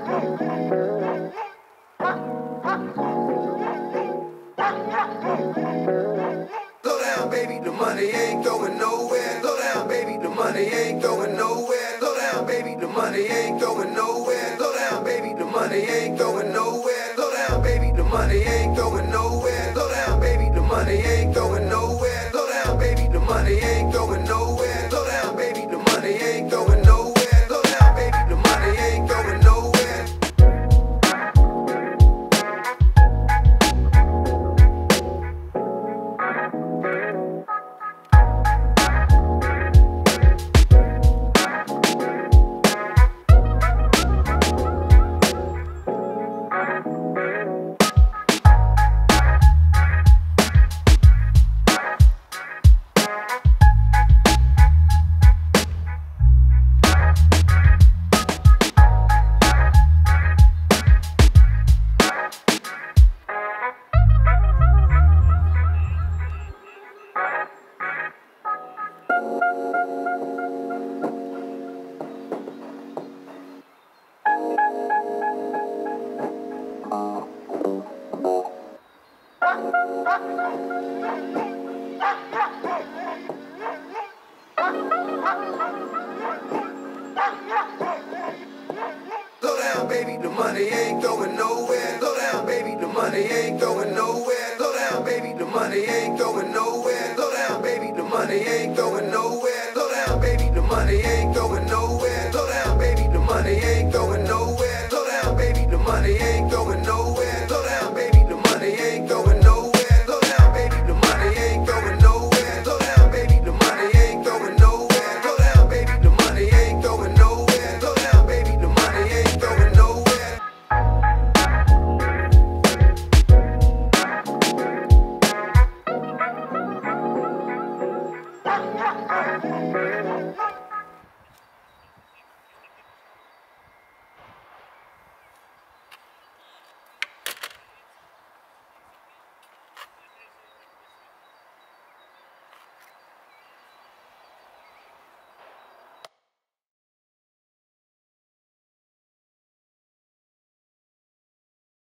Slow down, baby, the money ain't going nowhere. Slow down, baby, the money ain't going nowhere. Slow down, baby, the money ain't going nowhere. Slow down, baby, the money ain't going nowhere. Slow down, baby, the money ain't going nowhere. Slow down, baby, the money ain't going nowhere. Slow down, baby, the money ain't going nowhere. Slow down, baby, the money ain't going nowhere. Slow down, baby, the money ain't going nowhere. Slow down, baby, the money ain't going nowhere. Slow down, baby, the money ain't going nowhere. Slow down, baby, the money ain't going nowhere. Slow down, baby, the money ain't going nowhere. Slow down, baby, the money ain't going nowhere. Slow down, baby, the money ain't going nowhere. Slow down, baby, the money ain't going nowhere. Slow down, baby, the money ain't going nowhere. Slow down, baby, the money ain't going nowhere. Slow down, baby, the money ain't going nowhere. Slow down, baby, the money ain't going nowhere. Slow down, baby, the money ain't going nowhere.